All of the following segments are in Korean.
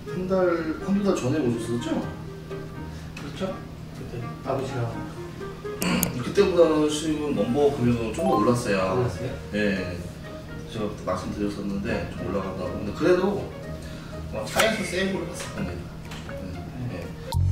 한두 달 전에 오셨었죠? 그렇죠? 그때 아버지랑 그때보다는 지금 넘버 금액은 좀 더 올랐어요. 올랐어요? 네. 제가 그때 말씀드렸었는데 좀 올라간다고. 근데 그래도 차에서 세이브를 봤을 겁니다. 네.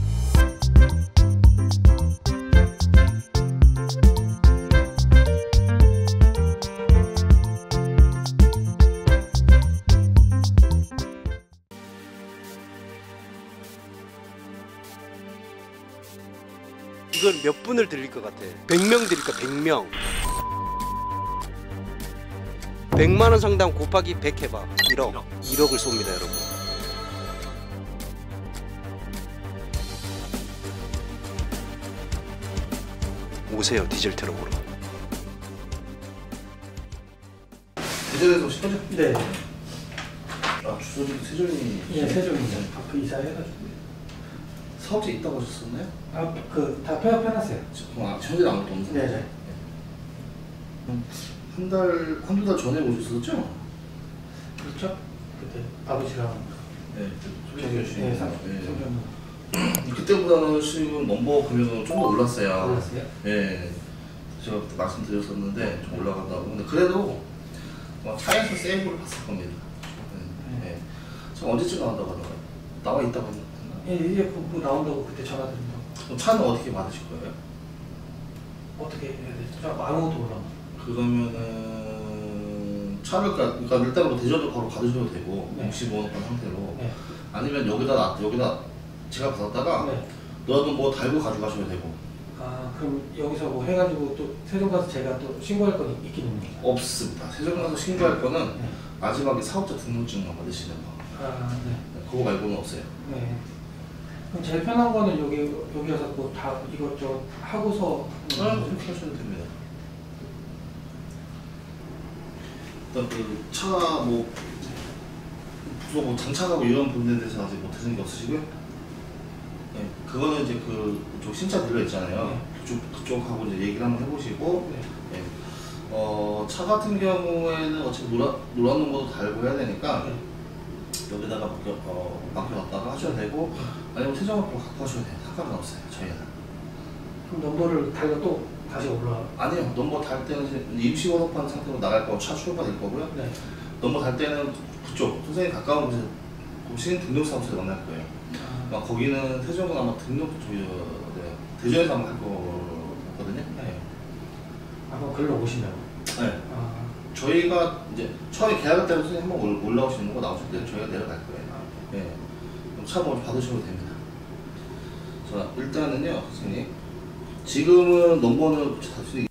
이건 몇 분을 드릴 것 같아? 100명 드릴까? 100명. 100만원 상당 곱하기 100 해봐. 1억. 1억을 쏩니다, 여러분. 오세요, 디젤 트럭으로. 대전에서 오신 거죠? 네. 아, 주소지도 세종이. 예, 세종입니다. 그 이사해가지고. 사업체 있다고 하셨었나요? 아, 그 다 폐업해놨어요. 현재 아무것도 없는 상태. 네네. 한두 달 전에 오셨었죠? 그렇죠? 그때 아버지랑 네, 소개해 주시는 거. 네. 그때보다는 지금 넘버 금액은 좀 더 올랐어요. 올랐어요? 네. 제가 그때 말씀드렸었는데 좀 올라간다고. 근데 그래도 차에서 세이브를 봤을 겁니다. 네. 제가 언제쯤 나온다고 하던가요? 나와 있다고 했나? 예, 이제 뭐 나온다고 그때 전화드린다고. 그럼 차는 어떻게 받으실 거예요? 어떻게 해야 되죠? 아무것도 몰라. 그러면은 차를 그러니까 일단 뭐 대전도 바로 받으셔도 되고 네. 65원권 상태로 네. 아니면 여기다 제가 받았다가 네. 너도 뭐 달고 가져가셔도 되고. 아, 그럼 여기서 뭐 해가지고 또 세종 가서 제가 또 신고할 건 있긴 있는 거죠? 없습니다. 세종 가서 신고할 거는 네. 마지막에 사업자 등록증만 받으시는 거. 아, 네. 그거 말고는 없어요. 네. 그럼 제일 편한 거는 여기 와서 뭐 다 이것저것 하고서 그렇게 하셔도 됩니다. 일단 그 차 뭐 부서 뭐 장착하고 이런 부분에 대해서 아직 못 하신 게 없으시고요. 네, 그거는 이제 그쪽 신차 들려 있잖아요. 네. 그쪽하고 이제 얘기를 한번 해보시고. 네. 네. 차 같은 경우에는 어차피 노란 넘버도 달고 해야 되니까 네. 여기다가 맡겨놨다가 하셔도 되고 아니면 세정하고 갖고 하셔도 돼요. 상관은 없어요. 저희는. 그럼 넘버를 달고 또 다시 올라. 아니요. 넘버 달 때는 임시 번호판 상태로 나갈 거고 차 출발될 거고요. 네. 넘버 달 때는 그쪽 선생님 가까운 곳에 시민 등록사무소에 만날 거예요. 거기는 세종은 아마 대전에서 아마 할 거거든요. 네. 아마 글로 오시면. 네. 아. 저희가 이제 처음에 계약할 때 선생님 한번 올라오시는 거 나오실 때 저희가 내려갈 거예요. 네. 그럼 차 먼저 받으셔도 됩니다. 자, 일단은요, 선생님. 지금은 넘버는 단순히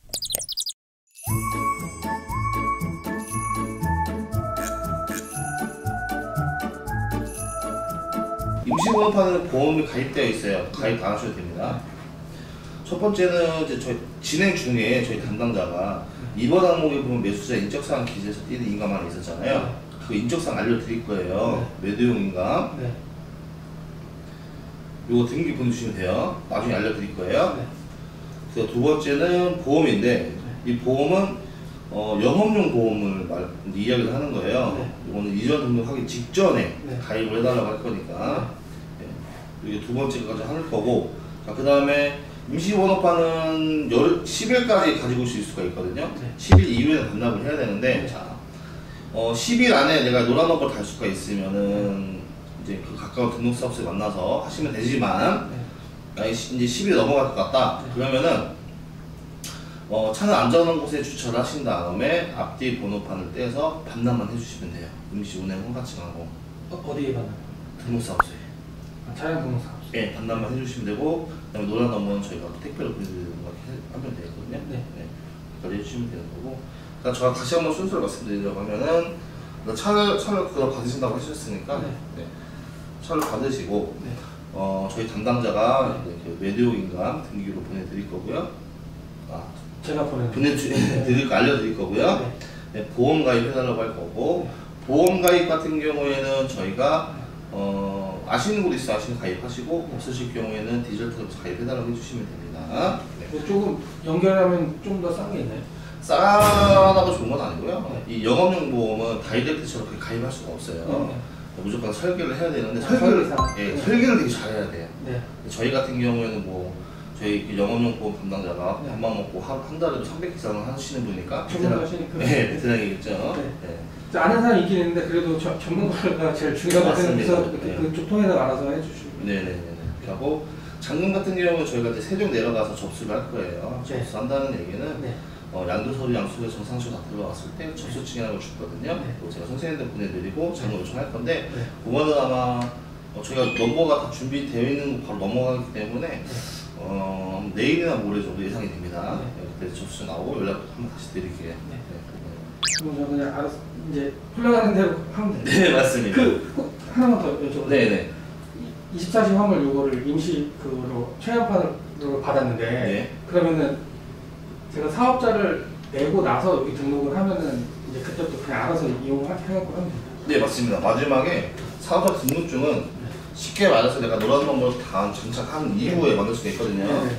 임시번호판은 보험이 가입되어 있어요. 가입 안 하셔도 됩니다. 첫 번째는 이제 저희 진행 중에 저희 담당자가 이번 항목에 보면 매수자 인적사항 기재에서 띄는 인감하나 있었잖아요. 그 인적사항 알려드릴 거예요. 매도용 인감. 네. 요거 등기 보내주시면 돼요. 나중에 알려드릴 거예요. 네. 그래서 두 번째는 보험인데 이 보험은 영업용 보험을 이야기를 하는 거예요. 네. 이거는 이전 등록하기 직전에 네. 가입을 해달라고 할 거니까 이게 두 번째까지 할 거고, 자, 그 다음에 임시번호판은 10일까지 가지고 오실 수가 있거든요. 네. 10일 이후에 반납을 해야 되는데, 네. 자, 10일 안에 내가 노란 넘버 달 수가 있으면은 이제 그 가까운 등록사업소에 만나서 하시면 되지만, 네. 이제 10일 넘어갈 것 같다. 네. 그러면은 차는 안전한 곳에 주차를 하신 다음에 앞뒤 번호판을 떼서 반납만 해주시면 돼요. 임시 운행 허가증하고. 어디에 받나요? 등록사업소에. 차량 등록사무소. 네, 반납만 해주시면 되고, 그다음에 노란 넘버는 저희가 택배로 보내드리는 거 하면 되거든요. 네. 그까지 해주시면 되는 거고. 그러니까 제가 다시 한번 순서를 말씀드리려고 하면은 차를 그거 받으신다고 하셨으니까 네. 네. 차를 받으시고 네. 저희 담당자가 그 매도용 인감 등기로 보내드릴 거고요. 제가 보내드릴 거 알려드릴 거고요. 네. 네, 보험 가입해달라고 할 거고, 보험 가입 같은 경우에는 저희가 아시는 곳 있으면 아시는 가입하시고 없으실 경우에는 디젤 트럭에서 가입해달라고 해주시면 됩니다. 네. 뭐 조금 연결하면 좀 더 싼 게 있나요? 싸다고 좋은 건 아니고요. 네. 이 영업용 보험은 다이렉트처럼 가입할 수가 없어요. 무조건 설계를 해야 되는데 설계사. 예, 네. 설계를 되게 잘해야 돼요. 네. 저희 같은 경우에는 뭐 저희 그 영업용품 담당자가 네. 밥만 먹고 한 달에도 300 이상을 하시는 분이니까 전문가시니까. 네, 베테랑이겠죠. 네. 네. 아는 사람이 있긴 있는데 그래도 전문가가 제일 중요하다고 맞습니다. 생각해서 네. 그쪽 통해서 알아서 해주시고. 네네네. 하고 장금 같은 경우는 저희가 이제 세종 내려가서 접수를 할 거예요. 네. 접수한다는 얘기는 네. 양도서류, 양수에 정상書다 들어왔을 때 접수증이라고 주거든요. 네. 그리고 제가 선생님들 보내드리고 장금 요청할 건데 네. 그거는 아마 저희가 넘버가 다 준비되어 있는 거 바로 넘어가기 때문에 내일이나 모레 정도 예상이 됩니다. 네. 그때 접수 나오고 연락 한번 다시 드릴게요. 네. 그럼 저 그냥 알아서 이제 흘러가는 대로 하면 돼요. 네, 맞습니다. 꼭 하나만 더 여쭤볼게요. 네네. 24시 화물 요거를 임시 그로 최연판으로 받았는데 네. 그러면은 제가 사업자를 내고 나서 여기 등록을 하면은 이제 그때부터 그냥 알아서 이용해갖고 하면 돼요. 네, 맞습니다. 마지막에 사업자 등록증은 쉽게 말해서 내가 노란 번호로 다 장착한 이후에 만들 수가 있거든요. 네.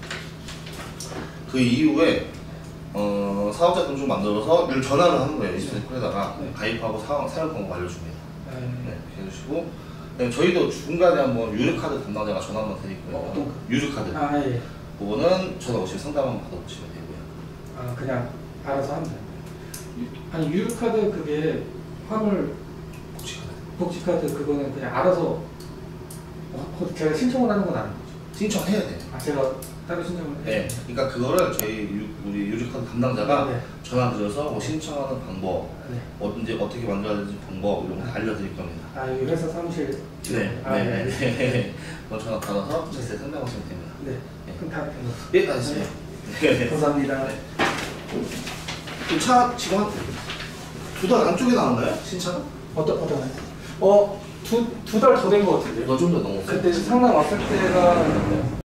그 이후에 사업자 등록증 만들어서 일 전화를 하는 거예요. 24시에다가 네. 가입하고 사용 방법 알려줍니다. 네. 네, 이렇게 해주시고 네, 저희도 중간에 한번 유료카드 담당자가 전화 한번 드릴 거예요. 어떤 유료카드. 아 예. 그거는 전화 오시면 상담 한번 받아보시면 되고요. 아 그냥 알아서 하면 돼요. 아니 유료카드 그게 화물 복지카드. 복지카드 그거는 그냥 알아서 제가 신청을 하는 건 아니죠. 신청해야 돼요. 아 제가 따로 신청을 해요. 네, 그러니까 그거를 우리 유료카드 담당자가 네. 전화 드려서 뭐 신청하는 방법, 네. 언제 어떻게 만들어야 되는지 방법 이런 거 다 알려드릴 겁니다. 아 여기 회사 사무실. 네, 아, 네, 네. 네. 그럼 전화 받아서 네. 자세히 상담하시면 됩니다. 네. 그럼 다 됐네요. 예, 알겠습니다. 네. 감사합니다. 그 차 지금 두 달 안쪽에 나왔나요? 신차는? 어떤 두 달 더 된 것 같은데요. 이거 좀 더 넘었어요. 그때 상담 왔을 때가